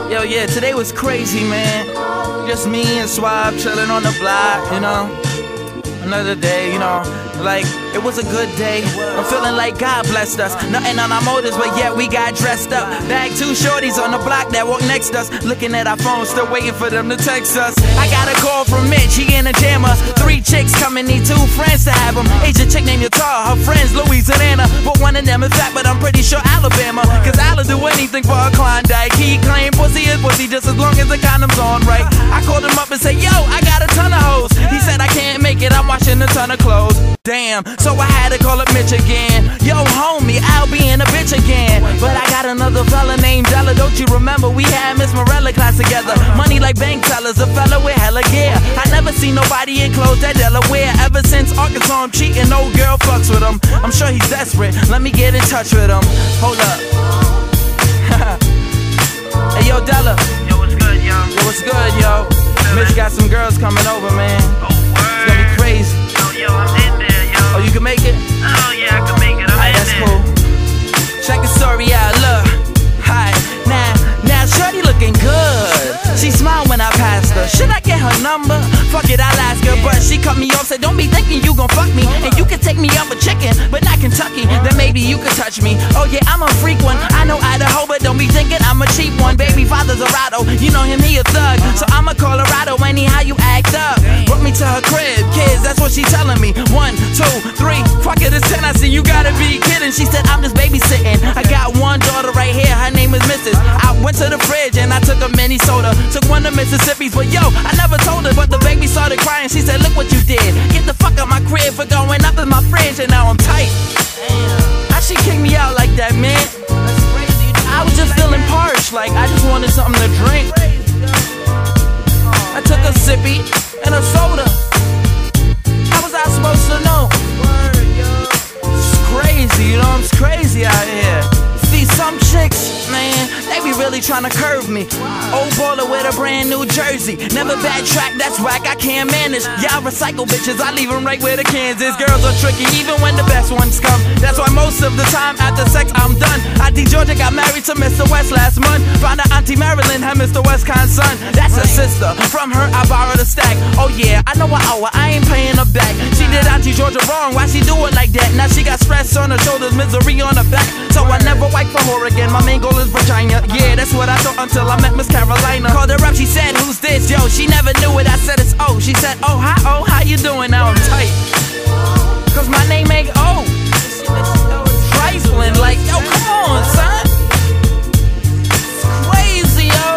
Yo, yeah, today was crazy, man. Just me and Swab chilling on the block, you know. Another day, you know. Like, it was a good day. I'm feeling like God blessed us. Nothing on our motives, but yet we got dressed up. Bagged 2 shorties on the block that walk next to us. Looking at our phones, still waiting for them to text us. I got a call from Mitch, he in a jammer. 3 chicks coming, need 2 friends to have them. Asian chick named Yatar, her friends Louisiana. But one of them is fat, but I'm pretty sure Alabama. Cause I'll do anything for a Klondike. He claim pussy is pussy just as long as the condom's on right. I called him up and said, yo, I got a ton of hoes. He said I can't make it, I'm washing a ton of clothes. Damn, so I had to call up Mitch again. Yo, homie, I'll be in a bitch again. But I got another fella named Della. Don't you remember we had Miss Morella class together? Money like bank tellers, a fella with hella gear. I never seen nobody in clothes that Della wear. Ever since Arkansas, I'm cheating, no girl fucks with him. I'm sure he's desperate, let me get in touch with him. Hold up. Hey, yo, Della. Yo, what's good, yo? Yo, what's good, yo? Mitch got some girls coming over, man. Oh, word. It's gonna be crazy. Yo, I'm in there, yo. Oh, you can make it? Oh, yeah, I can make it. Alright, that's cool. Check the story out, look. Hi, now shorty looking good. She smiled when I passed her. Should I get her number? Fuck it, I'll ask her. But she cut me off, said don't be thinking you gon' fuck me. And you can take me out for chicken, but not Kentucky. Then maybe you could touch me. Oh yeah, I'm a freak one. I know Idaho, but don't be thinking I'm a cheap one. Baby father's a Rado, you know him, he a thug. So I'm a Colorado, anyhow you act up. Brought me to her crib, kids, that's what she telling me. 1, 2, 3, fuck it, it's 10. I said you gotta be kidding. She said I'm just babysitting. I got one daughter right here, her name is Mrs. I went to the fridge and I took a mini soda. Took one to Mississippi's, but yo, I never told her. But the baby started crying, she said look what you did. Get the fuck out my crib for going up in my fridge, and now I'm tight. How she kicked me out like that, man? I was just feeling parched, like I just wanted something to drink. I took a sippy and a soda. How was I supposed to know? It's crazy, you know, it's crazy out here. See, some chicks, man, they be really tryna curve me. Old baller with a brand new jersey. Never backtrack, that's whack, I can't manage. Y'all recycle bitches, I leave them right where the cans is. Girls are tricky, even when the best ones come. That's why most of the time after sex, I'm done. Auntie Georgia got married to Mr. West last month. Found out Auntie Marilyn had Mr. West's son. That's her sister, from her I borrowed a stack. Oh yeah, I know an hour, I ain't paying her back. She did Auntie Georgia wrong, why she do it like that? Now she got stress on her shoulders, misery on her back. So I never wipe for her again, my main goal is Virginia. Yeah, that's what I thought until I met Miss Carolina. Called her up, she said, who's this? Yo, she never knew it, I said it's O. She said, oh, hi, O, how you doing? Now I'm tight, cause my name ain't O. Trifling, like, yo, come on, son. It's crazy, yo.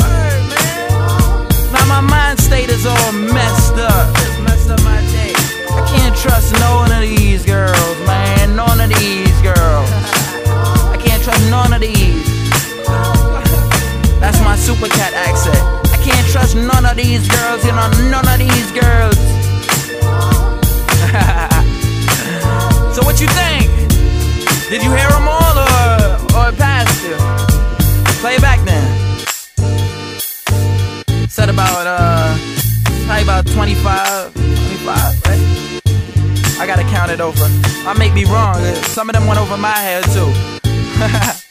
Now my mind state is all messed up. I can't trust none of these girls, man, none of these girls. I can't trust none of these. That's my super cat accent. I can't trust none of these girls, you know, none of these girls. So what you think? Did you hear them all or it passed you? Play it back then. Said about, probably about 25, right? I gotta count it over. I may be wrong, some of them went over my head too.